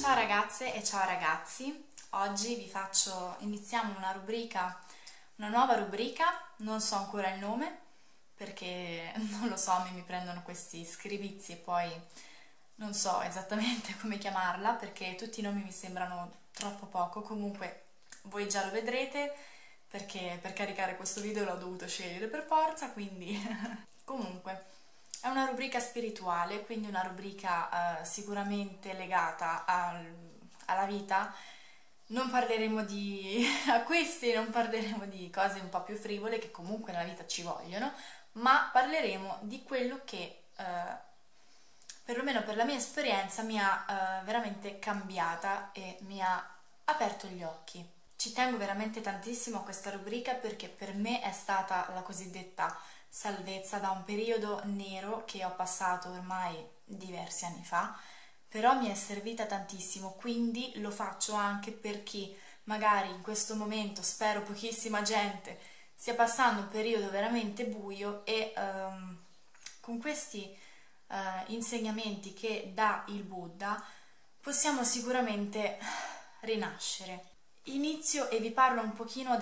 Ciao ragazze e ciao ragazzi, oggi iniziamo una nuova rubrica, non so ancora il nome perché non lo so, mi prendono questi scrivizi e poi non so esattamente come chiamarla perché tutti i nomi mi sembrano troppo poco, comunque voi già lo vedrete perché per caricare questo video l'ho dovuto scegliere per forza, quindi comunque. È una rubrica spirituale, quindi una rubrica sicuramente legata alla vita. Non parleremo di acquisti, non parleremo di cose un po' più frivole che comunque nella vita ci vogliono, ma parleremo di quello che, perlomeno per la mia esperienza, mi ha veramente cambiata e mi ha aperto gli occhi. Ci tengo veramente tantissimo a questa rubrica perché per me è stata la cosiddetta salvezza da un periodo nero che ho passato ormai diversi anni fa, però mi è servita tantissimo, quindi lo faccio anche per chi magari in questo momento, spero pochissima gente, stia passando un periodo veramente buio e con questi insegnamenti che dà il Buddha possiamo sicuramente rinascere. Inizio e vi parlo un pochino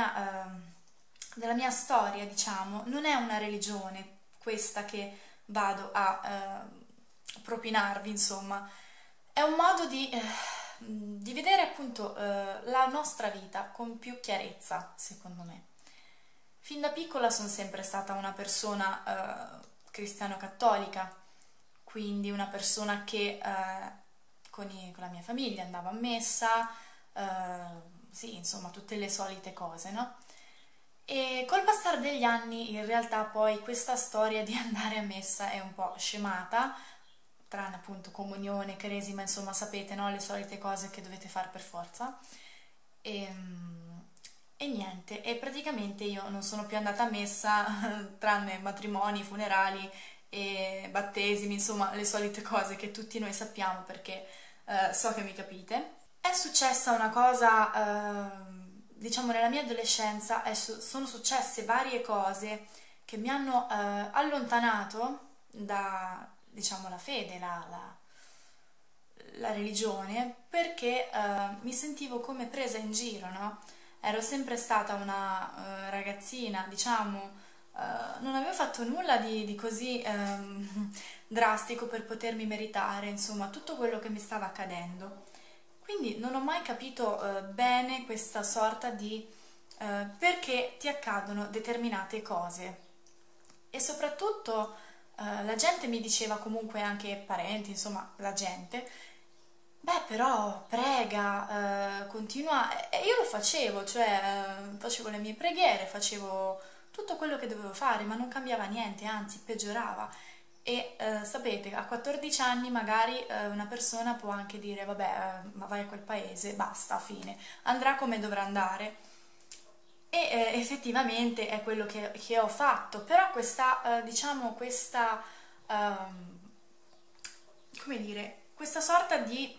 della mia storia, diciamo. Non è una religione questa che vado a propinarvi, insomma. È un modo di vedere appunto la nostra vita con più chiarezza, secondo me. Fin da piccola sono sempre stata una persona cristiano-cattolica, quindi una persona che con la mia famiglia andava a messa, sì, insomma, tutte le solite cose, no? E col passare degli anni, in realtà, poi questa storia di andare a messa è un po' scemata, tranne appunto comunione, cresima, insomma, sapete, no? Le solite cose che dovete fare per forza. E, e niente, e praticamente io non sono più andata a messa, tranne matrimoni, funerali e battesimi, insomma, le solite cose che tutti noi sappiamo perché so che mi capite. È successa una cosa, diciamo nella mia adolescenza, sono successe varie cose che mi hanno allontanato da, diciamo, la fede, la religione, perché mi sentivo come presa in giro, no? Ero sempre stata una ragazzina, diciamo, non avevo fatto nulla di così drastico per potermi meritare, insomma, tutto quello che mi stava accadendo. Quindi non ho mai capito bene questa sorta di perché ti accadono determinate cose. E soprattutto la gente mi diceva, comunque anche parenti, insomma, la gente, beh, però prega, continua, e io lo facevo, cioè facevo le mie preghiere, facevo tutto quello che dovevo fare, ma non cambiava niente, anzi peggiorava. E sapete, a 14 anni magari una persona può anche dire, vabbè, ma vai a quel paese, basta, fine, andrà come dovrà andare. E effettivamente è quello che ho fatto, però questa, diciamo, ehm, come dire, questa sorta di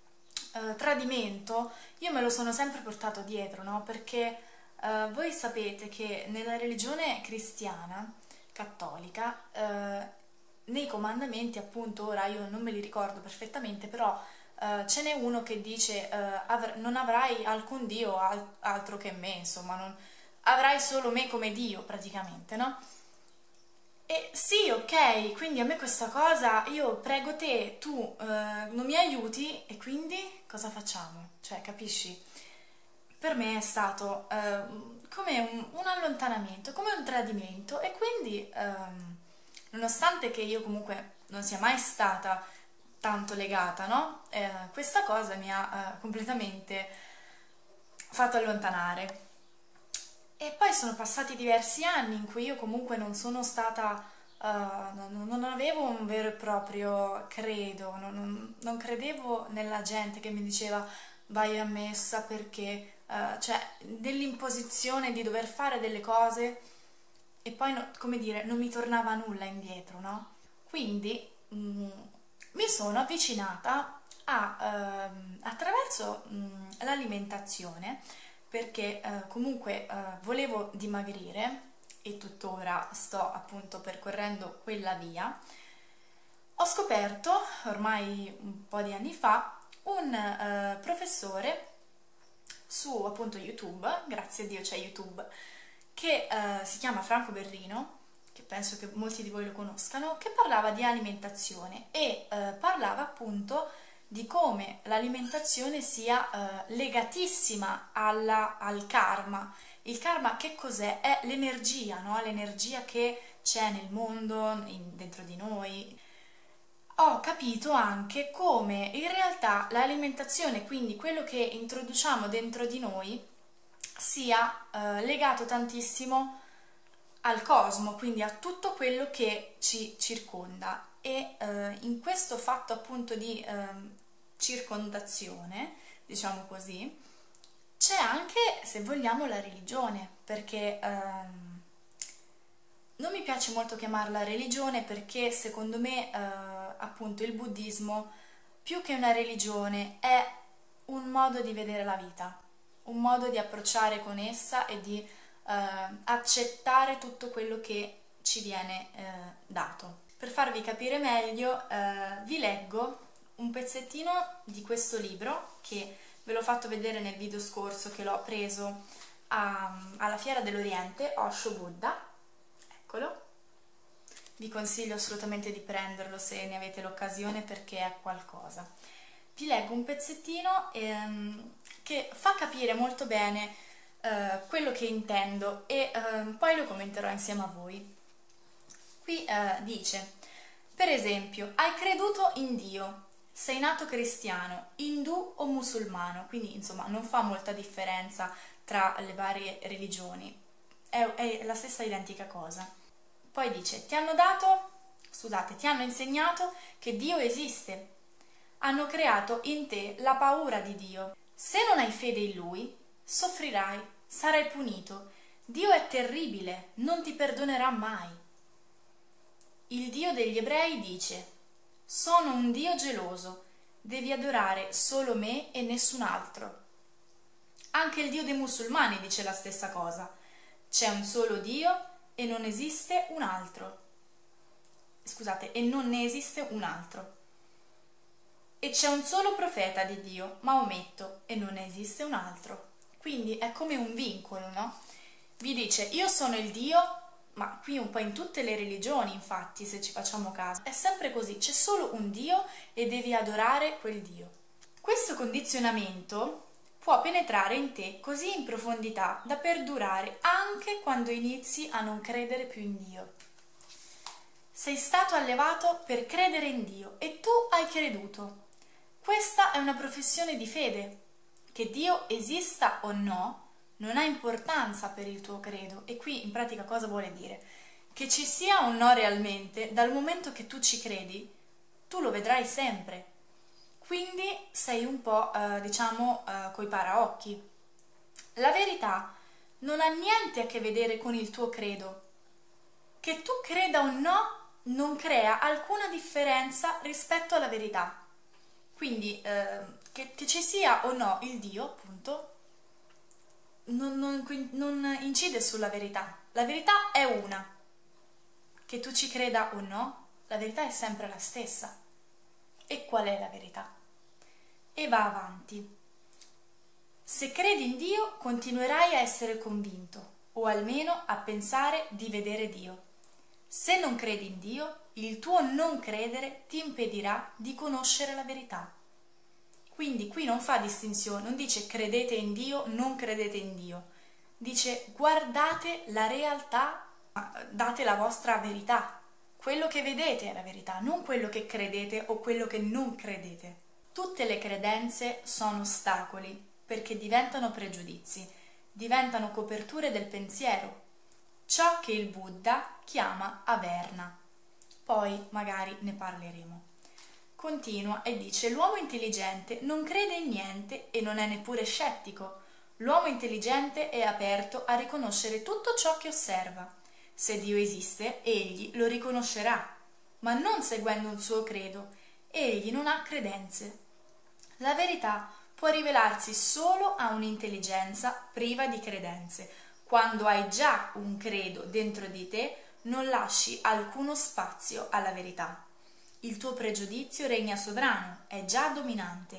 tradimento io me lo sono sempre portato dietro, no? Perché voi sapete che nella religione cristiana, cattolica, nei comandamenti, appunto, ora io non me li ricordo perfettamente, però ce n'è uno che dice non avrai alcun Dio altro che me, insomma, avrai solo me come Dio, praticamente, no? E sì, ok, quindi a me questa cosa, io prego te, tu non mi aiuti e quindi cosa facciamo? Cioè, capisci? Per me è stato come un allontanamento, come un tradimento e quindi, nonostante che io comunque non sia mai stata tanto legata, no? Questa cosa mi ha completamente fatto allontanare. E poi sono passati diversi anni in cui io comunque non sono stata, non avevo un vero e proprio credo, non credevo nella gente che mi diceva vai a messa perché, cioè dell'imposizione di dover fare delle cose e poi, come dire, non mi tornava nulla indietro, no? Quindi mi sono avvicinata attraverso l'alimentazione perché comunque volevo dimagrire e tuttora sto appunto percorrendo quella via. Ho scoperto ormai un po' di anni fa un professore su appunto YouTube, grazie a Dio c'è YouTube, che si chiama Franco Berrino, che penso che molti di voi lo conoscano, che parlava di alimentazione e parlava appunto di come l'alimentazione sia legatissima al karma. Il karma che cos'è? È l'energia, no? L'energia che c'è nel mondo, dentro di noi. Ho capito anche come in realtà l'alimentazione, quindi quello che introduciamo dentro di noi, sia legato tantissimo al cosmo, quindi a tutto quello che ci circonda. E in questo fatto appunto di circondazione, diciamo così, c'è anche, se vogliamo, la religione, perché non mi piace molto chiamarla religione perché secondo me appunto il buddismo, più che una religione, è un modo di vedere la vita, un modo di approcciare con essa e di accettare tutto quello che ci viene dato. Per farvi capire meglio vi leggo un pezzettino di questo libro che ve l'ho fatto vedere nel video scorso, che l'ho preso alla Fiera dell'Oriente, Osho Buddha. Eccolo. Vi consiglio assolutamente di prenderlo se ne avete l'occasione perché è qualcosa. Vi leggo un pezzettino che fa capire molto bene quello che intendo e poi lo commenterò insieme a voi. Qui dice, per esempio, hai creduto in Dio, sei nato cristiano, indù o musulmano, quindi insomma non fa molta differenza tra le varie religioni, è la stessa identica cosa. Poi dice, ti hanno insegnato che Dio esiste, hanno creato in te la paura di Dio. Se non hai fede in Lui, soffrirai, sarai punito. Dio è terribile, non ti perdonerà mai. Il Dio degli ebrei dice, sono un Dio geloso, devi adorare solo me e nessun altro. Anche il Dio dei musulmani dice la stessa cosa, c'è un solo Dio e non esiste un altro. Scusate, e non ne esiste un altro. E c'è un solo profeta di Dio, Maometto, e non ne esiste un altro. Quindi è come un vincolo, no? Vi dice, io sono il Dio, ma qui un po' in tutte le religioni, infatti, se ci facciamo caso, è sempre così, c'è solo un Dio e devi adorare quel Dio. Questo condizionamento può penetrare in te così in profondità da perdurare anche quando inizi a non credere più in Dio. Sei stato allevato per credere in Dio e tu hai creduto. Questa è una professione di fede. Che Dio esista o no non ha importanza per il tuo credo. E qui in pratica cosa vuole dire? Che ci sia o no realmente, dal momento che tu ci credi, tu lo vedrai sempre. Quindi sei un po', diciamo, coi paraocchi. La verità non ha niente a che vedere con il tuo credo. Che tu creda o no non crea alcuna differenza rispetto alla verità. Quindi che ci sia o no il Dio, appunto, non incide sulla verità. La verità è una. Che tu ci creda o no, la verità è sempre la stessa. E qual è la verità? E va avanti. Se credi in Dio, continuerai a essere convinto, o almeno a pensare di vedere Dio. Se non credi in Dio, il tuo non credere ti impedirà di conoscere la verità. Quindi qui non fa distinzione, non dice credete in Dio, non credete in Dio. Dice guardate la realtà, date la vostra verità. Quello che vedete è la verità, non quello che credete o quello che non credete. Tutte le credenze sono ostacoli perché diventano pregiudizi, diventano coperture del pensiero. Ciò che il Buddha chiama Averna. Poi magari ne parleremo. Continua e dice: l'uomo intelligente non crede in niente e non è neppure scettico. L'uomo intelligente è aperto a riconoscere tutto ciò che osserva. Se Dio esiste, egli lo riconoscerà, ma non seguendo un suo credo. Egli non ha credenze. La verità può rivelarsi solo a un'intelligenza priva di credenze. Quando hai già un credo dentro di te, non lasci alcuno spazio alla verità. Il tuo pregiudizio regna sovrano, è già dominante.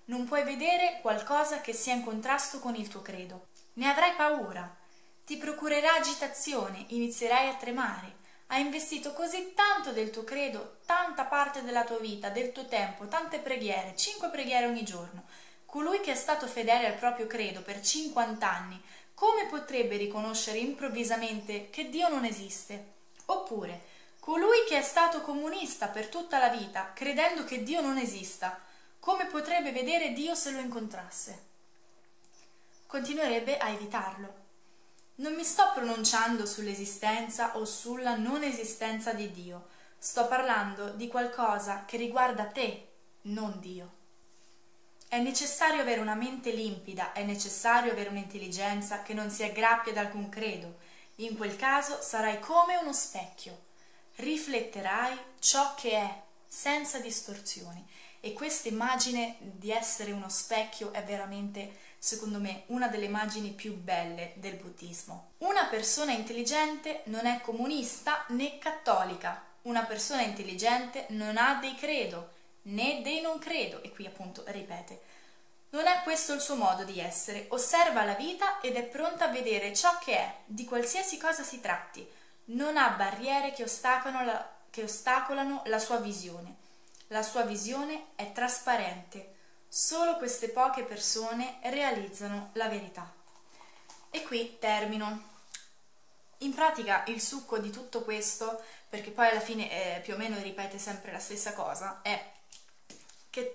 non puoi vedere qualcosa che sia in contrasto con il tuo credo. Ne avrai paura, ti procurerà agitazione, inizierai a tremare. Hai investito così tanto del tuo credo, tanta parte della tua vita, del tuo tempo, tante preghiere, 5 preghiere ogni giorno. Colui che è stato fedele al proprio credo per 50 anni, come potrebbe riconoscere improvvisamente che Dio non esiste? Oppure, colui che è stato comunista per tutta la vita, credendo che Dio non esista, come potrebbe vedere Dio se lo incontrasse? Continuerebbe a evitarlo. Non mi sto pronunciando sull'esistenza o sulla non esistenza di Dio, sto parlando di qualcosa che riguarda te, non Dio. È necessario avere una mente limpida, è necessario avere un'intelligenza che non si aggrappia ad alcun credo. In quel caso sarai come uno specchio. Rifletterai ciò che è, senza distorsioni. E questa immagine di essere uno specchio è veramente, secondo me, una delle immagini più belle del buddismo. Una persona intelligente non è comunista né cattolica. Una persona intelligente non ha dei credo né dei non credo, e qui appunto ripete. Non è questo il suo modo di essere, osserva la vita ed è pronta a vedere ciò che è, di qualsiasi cosa si tratti. Non ha barriere che ostacolano la sua visione. La sua visione è trasparente. Solo queste poche persone realizzano la verità. E qui termino. In pratica il succo di tutto questo, perché poi alla fine più o meno ripete sempre la stessa cosa, è che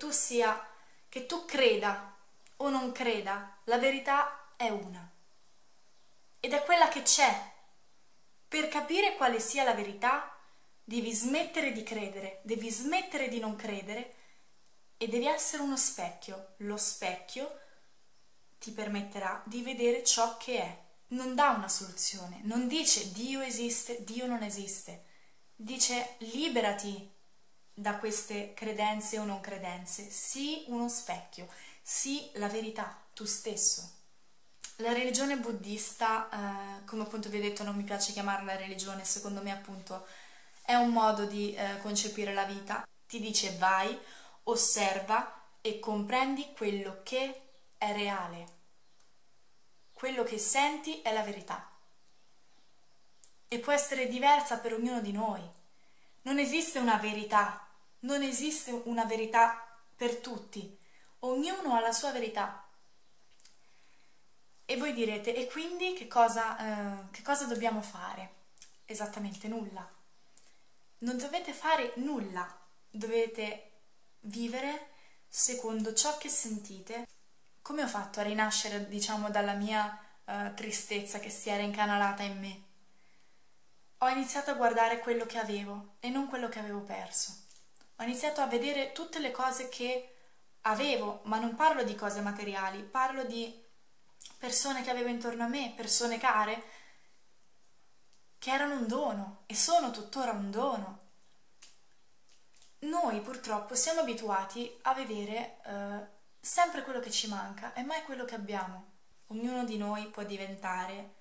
tu creda o non creda, la verità è una. Ed è quella che c'è. Per capire quale sia la verità, devi smettere di credere, devi smettere di non credere e devi essere uno specchio. Lo specchio ti permetterà di vedere ciò che è. Non dà una soluzione, non dice Dio esiste, Dio non esiste. Dice liberati da queste credenze o non credenze, sii uno specchio, sii la verità, tu stesso. La religione buddista, come appunto vi ho detto, non mi piace chiamarla religione, secondo me appunto è un modo di concepire la vita. Ti dice vai, osserva e comprendi quello che è reale. Quello che senti è la verità. E può essere diversa per ognuno di noi. Non esiste una verità, non esiste una verità per tutti. Ognuno ha la sua verità. E voi direte, e quindi che cosa dobbiamo fare? Esattamente nulla. Non dovete fare nulla, dovete vivere secondo ciò che sentite. Come ho fatto a rinascere, diciamo, dalla mia tristezza che si era incanalata in me? Ho iniziato a guardare quello che avevo e non quello che avevo perso. Ho iniziato a vedere tutte le cose che avevo, ma non parlo di cose materiali, parlo di persone che avevo intorno a me, persone care, che erano un dono e sono tuttora un dono. Noi purtroppo siamo abituati a vedere sempre quello che ci manca e mai quello che abbiamo. Ognuno di noi può diventare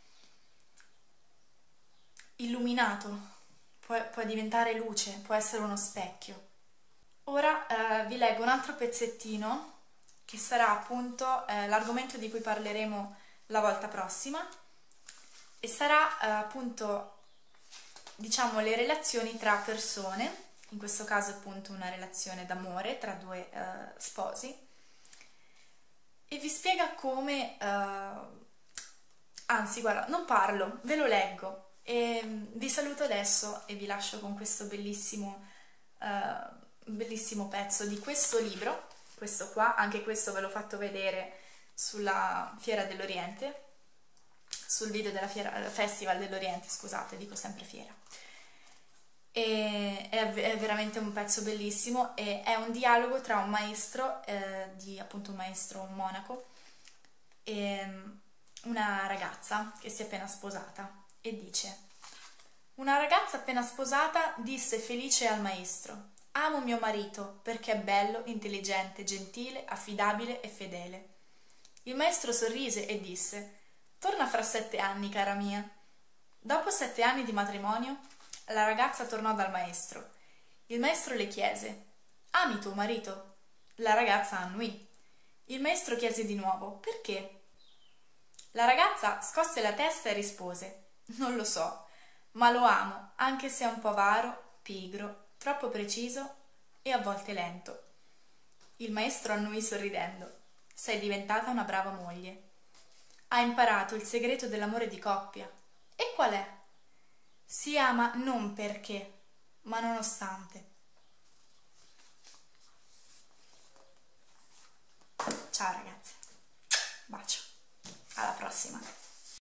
illuminato, può diventare luce, può essere uno specchio. Ora vi leggo un altro pezzettino che sarà appunto l'argomento di cui parleremo la volta prossima e sarà appunto, diciamo, le relazioni tra persone, in questo caso appunto una relazione d'amore tra due sposi, e vi spiega come, anzi guarda, non parlo, ve lo leggo e vi saluto adesso e vi lascio con questo bellissimo pezzo di questo libro. Questo qua, anche questo ve l'ho fatto vedere sulla Fiera dell'Oriente, sul video della Festival dell'Oriente, scusate, dico sempre fiera. E è veramente un pezzo bellissimo e è un dialogo tra un maestro, appunto un maestro, un monaco, e una ragazza che si è appena sposata e dice: una ragazza appena sposata disse felice al maestro: amo mio marito perché è bello, intelligente, gentile, affidabile e fedele. Il maestro sorrise e disse: torna fra 7 anni, cara mia. Dopo 7 anni di matrimonio, la ragazza tornò dal maestro. Il maestro le chiese: ami tuo marito? La ragazza annuì. Il maestro chiese di nuovo: perché? La ragazza scosse la testa e rispose: non lo so, ma lo amo, anche se è un po' avaro, pigro, troppo preciso e a volte lento. Il maestro annuì sorridendo. Sei diventata una brava moglie. Hai imparato il segreto dell'amore di coppia. E qual è? Si ama non perché, ma nonostante. Ciao ragazze, bacio, alla prossima.